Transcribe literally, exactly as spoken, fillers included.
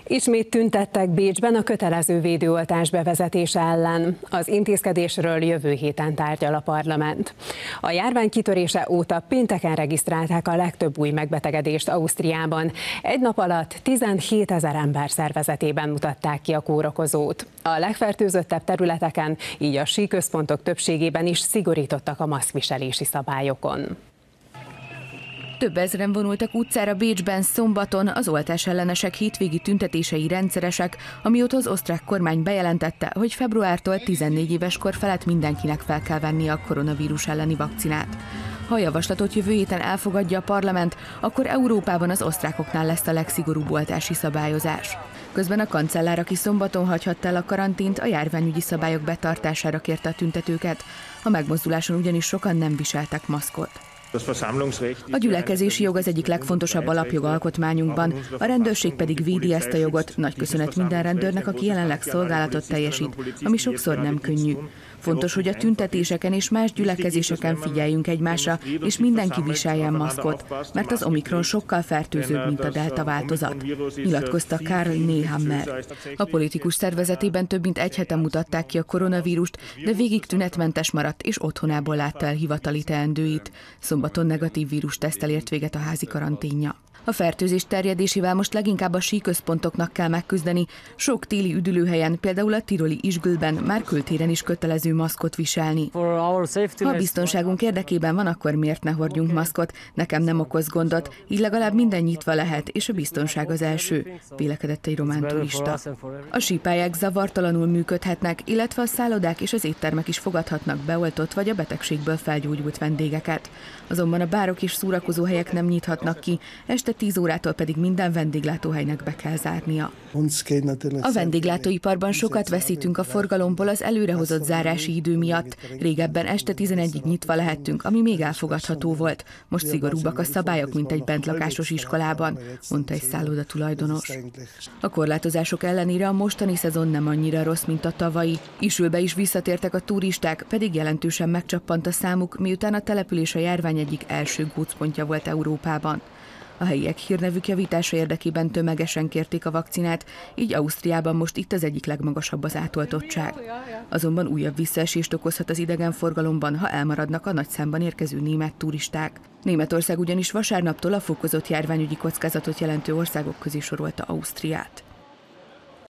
Ismét tüntettek Bécsben a kötelező védőoltás bevezetése ellen. Az intézkedésről jövő héten tárgyal a parlament. A járvány kitörése óta pénteken regisztrálták a legtöbb új megbetegedést Ausztriában. Egy nap alatt tizenhétezer ember szervezetében mutatták ki a kórokozót. A legfertőzöttebb területeken, így a síközpontok többségében is szigorítottak a maszkviselési szabályokon. Több ezren vonultak utcára Bécsben szombaton, az oltás ellenesek hétvégi tüntetései rendszeresek, amióta az osztrák kormány bejelentette, hogy februártól tizennégy éves kor felett mindenkinek fel kell vennie a koronavírus elleni vakcinát. Ha a javaslatot jövő héten elfogadja a parlament, akkor Európában az osztrákoknál lesz a legszigorúbb oltási szabályozás. Közben a kancellár, aki szombaton hagyhatta el a karantént, a járványügyi szabályok betartására kérte a tüntetőket. A megmozduláson ugyanis sokan nem viseltek maszkot. A gyülekezési jog az egyik legfontosabb alapjog alkotmányunkban, a rendőrség pedig védi ezt a jogot. Nagy köszönet minden rendőrnek, aki jelenleg szolgálatot teljesít, ami sokszor nem könnyű. Fontos, hogy a tüntetéseken és más gyülekezéseken figyeljünk egymásra, és mindenki viseljen maszkot, mert az Omikron sokkal fertőzőbb, mint a delta változat, nyilatkozta Karl Nehammer. A politikus szervezetében több mint egy hete mutatták ki a koronavírust, de végig tünetmentes maradt, és otthonából látta el hivatali teendőit. Szombaton negatív vírusteszttel ért véget a házi karanténja. A fertőzés terjedésével most leginkább a síközpontoknak kell megküzdeni. Sok téli üdülőhelyen, például a tiroli Ischgl-ben már kültéren is kötelező maszkot viselni. Ha a biztonságunk érdekében van, akkor miért ne hordjunk maszkot? Nekem nem okoz gondot, így legalább minden nyitva lehet, és a biztonság az első, vélekedett egy román turista. A sípályák zavartalanul működhetnek, illetve a szállodák és az éttermek is fogadhatnak beoltott vagy a betegségből felgyógyult vendégeket. Azonban a bárok és szórakozóhelyek nem nyithatnak ki, este tíz órától pedig minden vendéglátóhelynek be kell zárnia. A vendéglátóiparban sokat veszítünk a forgalomból az előrehozott zárási idő miatt. Régebben este tizenegyig nyitva lehettünk, ami még elfogadható volt. Most szigorúbbak a szabályok, mint egy bentlakásos iskolában, mondta egy szálloda tulajdonos. A korlátozások ellenére a mostani szezon nem annyira rossz, mint a tavalyi. Ischgl-be is visszatértek a turisták, pedig jelentősen megcsappant a számuk, miután a település a járvány egyik első gócpontja volt Európában. A helyiek hírnevük javítása érdekében tömegesen kérték a vakcinát, így Ausztriában most itt az egyik legmagasabb az átoltottság. Azonban újabb visszaesést okozhat az idegenforgalomban, ha elmaradnak a nagy számban érkező német turisták. Németország ugyanis vasárnaptól a fokozott járványügyi kockázatot jelentő országok közé sorolta Ausztriát.